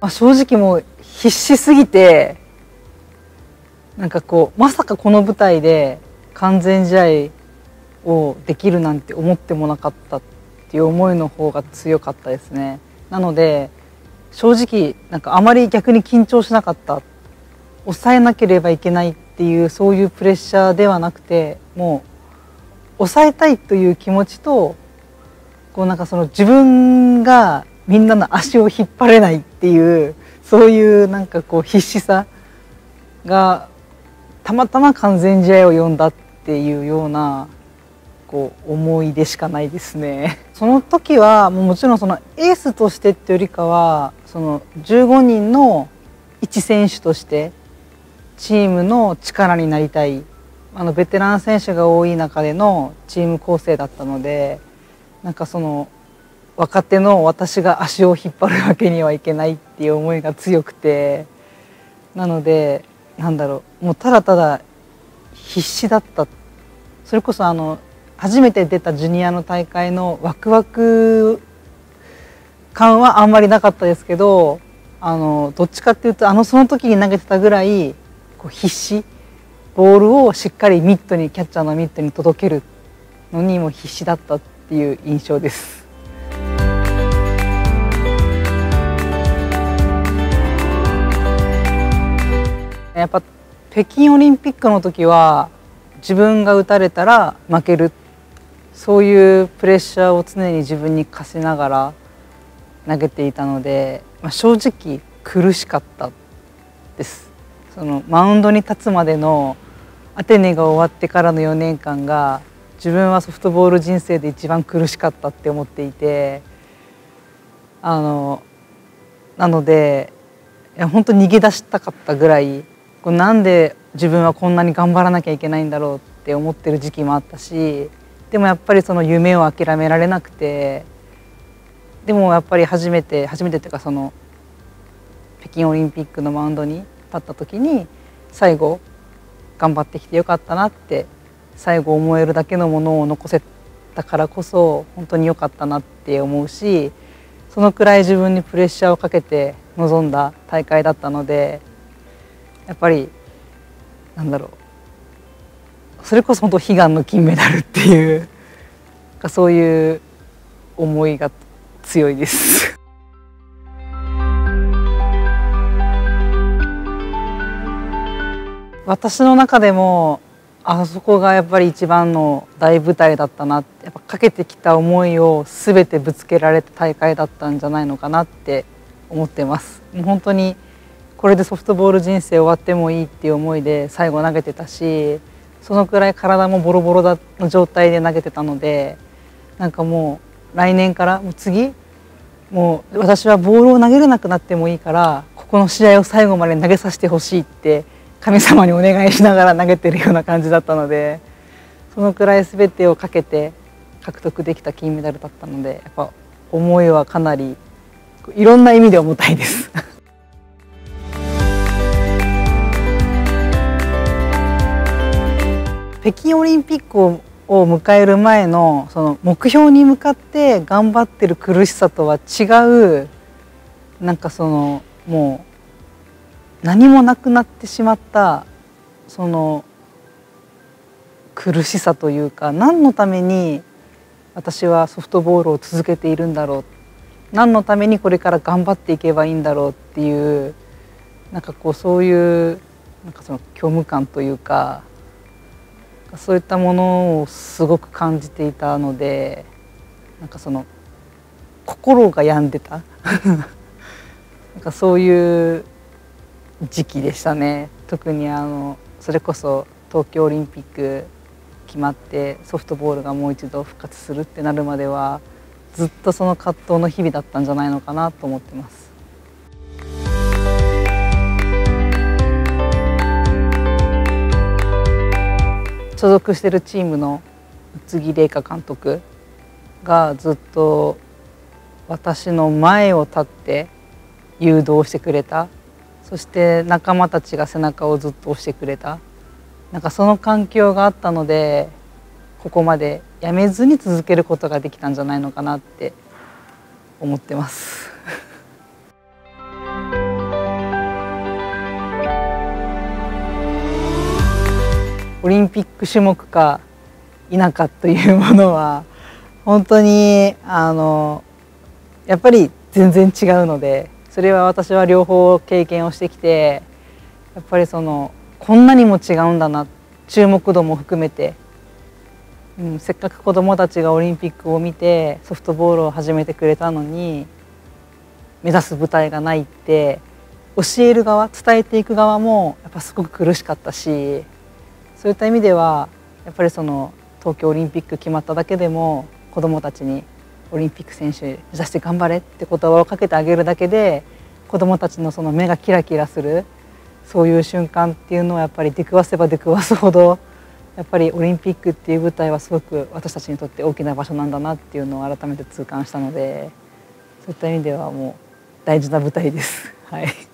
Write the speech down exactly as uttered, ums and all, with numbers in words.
まあ、正直もう必死すぎて、なんかこうまさかこの舞台で完全試合をできるなんて思ってもなかったっていう思いの方が強かったですね。なので正直なんかあまり逆に緊張しなかった、抑えなければいけないっていうそういうプレッシャーではなくて、もう抑えたいという気持ちと、こうなんかその自分がみんなの足を引っ張れないっていうそういうなんかこう必死さがたまたま完全試合を読んだっていうようなこう思い出しかないですね。その時はもうもちろんそのエースとしてってよりかは、そのじゅうごにんの一選手としてチームの力になりたい、あのベテラン選手が多い中でのチーム構成だったので、なんかその若手の私が足を引っ張るわけにはいけないっていう思いが強くて、なのでなんだろう、もうただただ必死だった。それこそあの初めて出たジュニアの大会のワクワク感はあんまりなかったですけど、あのどっちかっていうとあのその時に投げてたぐらいこう必死、ボールをしっかりミットにキャッチャーのミットに届けるのにも必死だったっていう印象です。やっぱ北京オリンピックの時は自分が打たれたら負ける、そういうプレッシャーを常に自分に課しながら投げていたので、まあ、正直苦しかったです。そのマウンドに立つまでのアテネが終わってからのよねんかんが自分はソフトボール人生で一番苦しかったって思っていて、あのなのでいや本当逃げ出したかったぐらい、こうなんで自分はこんなに頑張らなきゃいけないんだろうって思ってる時期もあったし、でもやっぱりその夢を諦められなくて、でもやっぱり初めて初めてっていうかその北京オリンピックのマウンドに立った時に最後頑張ってきてよかったなって、最後思えるだけのものを残せたからこそ本当によかったなって思うし、そのくらい自分にプレッシャーをかけて臨んだ大会だったので、やっぱりなんだろう、それこそ本当悲願の金メダルっていうそういう思いが強いです。私の中でもあそこがやっぱり一番の大舞台だったなって、やっぱかけてきた思いを全てぶつけられた大会だったんじゃないのかなって思ってます。もう本当にこれでソフトボール人生終わってもいいっていう思いで最後投げてたし、そのくらい体もボロボロだの状態で投げてたので、なんかもう来年からもう次もう私はボールを投げれなくなってもいいからここの試合を最後まで投げさせてほしいって神様にお願いしながら投げてるような感じだったので、そのくらい全てをかけて獲得できた金メダルだったので、やっぱ思いはかなりいろんな意味で重たいです。北京オリンピックをを迎える前のその目標に向かって頑張ってる苦しさとは違う、なんかそのもう何もなくなってしまったその苦しさというか、何のために私はソフトボールを続けているんだろう、何のためにこれから頑張っていけばいいんだろうっていう、なんかこうそういうなんかその虚無感というか、そういったものをすごく感じていたので、なんかその心が病んでたなんかそういう時期でしたね。特にあのそれこそ東京オリンピック決まってソフトボールがもう一度復活するってなるまではずっとその葛藤の日々だったんじゃないのかなと思ってます。所属してるチームの宇津木麗華監督がずっと私の前を立って誘導してくれた、そして仲間たちが背中をずっと押してくれた、なんかその環境があったのでここまでやめずに続けることができたんじゃないのかなって思ってます。 オリンピック種目か否かというものは本当にあのやっぱり全然違うので、それは私は両方経験をしてきて、やっぱりそのこんなにも違うんだな、注目度も含めて、うん、せっかく子どもたちがオリンピックを見てソフトボールを始めてくれたのに目指す舞台がないって、教える側、伝えていく側もやっぱすごく苦しかったし、そういった意味ではやっぱりその東京オリンピック決まっただけでも子どもたちにオリンピック選手目指して頑張れって言葉をかけてあげるだけで、子どもたちのその目がキラキラする、そういう瞬間っていうのはやっぱり出くわせば出くわすほど、やっぱりオリンピックっていう舞台はすごく私たちにとって大きな場所なんだなっていうのを改めて痛感したので、そういった意味ではもう大事な舞台です。はい。